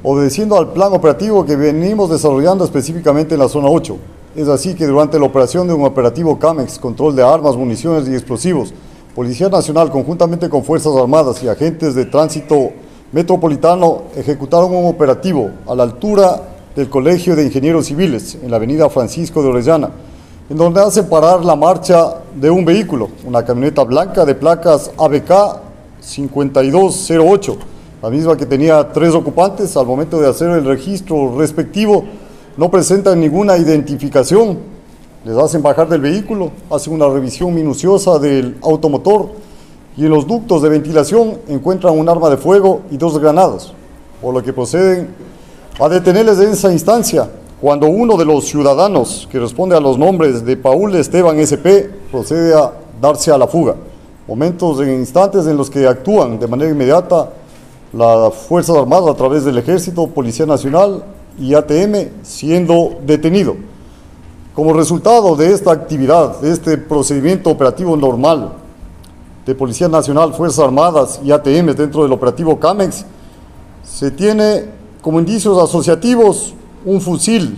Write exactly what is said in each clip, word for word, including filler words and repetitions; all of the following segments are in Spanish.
obedeciendo al plan operativo que venimos desarrollando específicamente en la zona ocho. Es así que durante la operación de un operativo CAMEX, control de armas, municiones y explosivos, Policía Nacional, conjuntamente con Fuerzas Armadas y agentes de tránsito metropolitano, ejecutaron un operativo a la altura del Colegio de Ingenieros Civiles, en la avenida Francisco de Orellana, en donde hacen parar la marcha de un vehículo, una camioneta blanca de placas A B K cincuenta y dos cero ocho, la misma que tenía tres ocupantes. Al momento de hacer el registro respectivo, no presentan ninguna identificación. Les hacen bajar del vehículo, hacen una revisión minuciosa del automotor y en los ductos de ventilación encuentran un arma de fuego y dos granadas, por lo que proceden a detenerles en esa instancia, cuando uno de los ciudadanos, que responde a los nombres de Paul Esteban S P, procede a darse a la fuga. Momentos e instantes en los que actúan de manera inmediata las Fuerzas Armadas a través del Ejército, Policía Nacional y A T M, siendo detenido. Como resultado de esta actividad, de este procedimiento operativo normal de Policía Nacional, Fuerzas Armadas y A T M dentro del operativo CAMEX, se tiene como indicios asociativos un fusil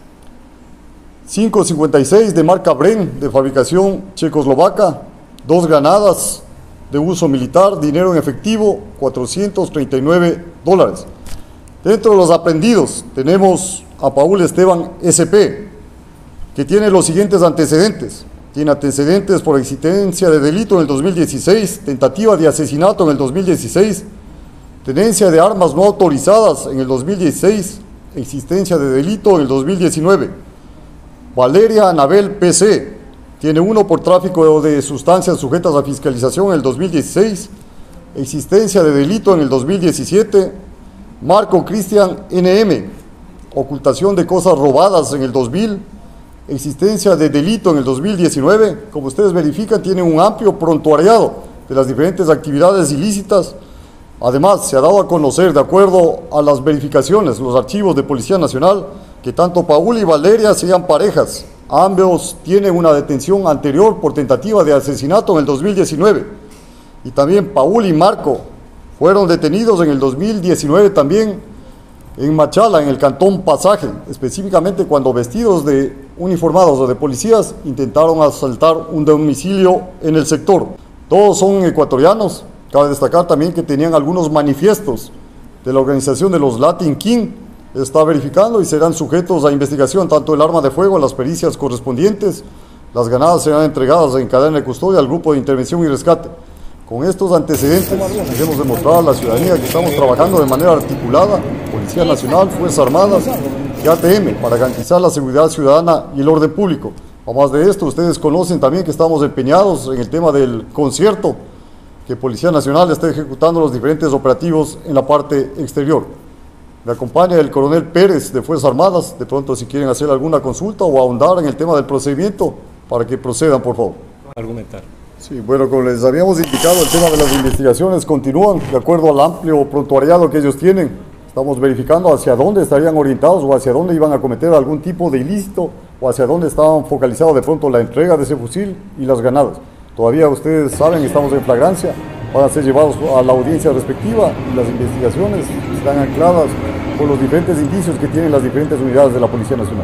cinco cincuenta y seis de marca Bren de fabricación checoslovaca, dos granadas de uso militar, dinero en efectivo, cuatrocientos treinta y nueve dólares. Dentro de los aprehendidos tenemos a Paul Esteban S P, que tiene los siguientes antecedentes. Tiene antecedentes por existencia de delito en el dos mil dieciséis, tentativa de asesinato en el dos mil dieciséis, tenencia de armas no autorizadas en el dos mil dieciséis, existencia de delito en el dos mil diecinueve. Valeria Anabel P C, tiene uno por tráfico de sustancias sujetas a fiscalización en el dos mil dieciséis, existencia de delito en el dos mil diecisiete. Marco Cristian N M, ocultación de cosas robadas en el dos mil, existencia de delito en el dos mil diecinueve. Como ustedes verifican, tiene un amplio prontuariado de las diferentes actividades ilícitas. Además, se ha dado a conocer, de acuerdo a las verificaciones, los archivos de Policía Nacional, que tanto Paul y Valeria sean parejas. Ambos tienen una detención anterior por tentativa de asesinato en el dos mil diecinueve. Y también Paul y Marco fueron detenidos en el dos mil diecinueve también en Machala, en el cantón Pasaje, específicamente cuando vestidos de uniformados o de policías intentaron asaltar un domicilio en el sector. Todos son ecuatorianos. Cabe destacar también que tenían algunos manifiestos de la organización de los Latin King. Está verificando y serán sujetos a investigación tanto el arma de fuego, las pericias correspondientes. Las granadas serán entregadas en cadena de custodia al grupo de intervención y rescate. Con estos antecedentes queremos demostrar a la ciudadanía que estamos trabajando de manera articulada, Policía Nacional, Fuerzas Armadas y A T M, para garantizar la seguridad ciudadana y el orden público. Además de esto, ustedes conocen también que estamos empeñados en el tema del concierto, que Policía Nacional está ejecutando los diferentes operativos en la parte exterior. Me acompaña el coronel Pérez de Fuerzas Armadas, de pronto si quieren hacer alguna consulta o ahondar en el tema del procedimiento, para que procedan, por favor. Argumentar. Sí, bueno, como les habíamos indicado, el tema de las investigaciones continúan de acuerdo al amplio prontuariado que ellos tienen. Estamos verificando hacia dónde estarían orientados o hacia dónde iban a cometer algún tipo de ilícito o hacia dónde estaban focalizados de pronto la entrega de ese fusil y las granadas. Todavía ustedes saben, estamos en flagrancia, van a ser llevados a la audiencia respectiva y las investigaciones están ancladas por los diferentes indicios que tienen las diferentes unidades de la Policía Nacional.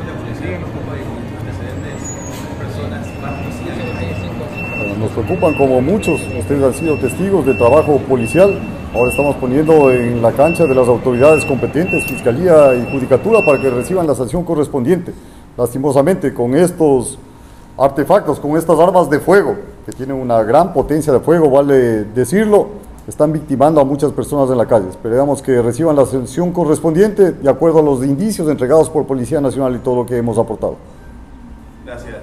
Nos preocupan como muchos, ustedes han sido testigos del trabajo policial. Ahora estamos poniendo en la cancha de las autoridades competentes, Fiscalía y Judicatura, para que reciban la sanción correspondiente. Lastimosamente, con estos artefactos, con estas armas de fuego, que tienen una gran potencia de fuego, vale decirlo, están victimando a muchas personas en la calle. Esperamos que reciban la sanción correspondiente de acuerdo a los indicios entregados por Policía Nacional y todo lo que hemos aportado. Gracias.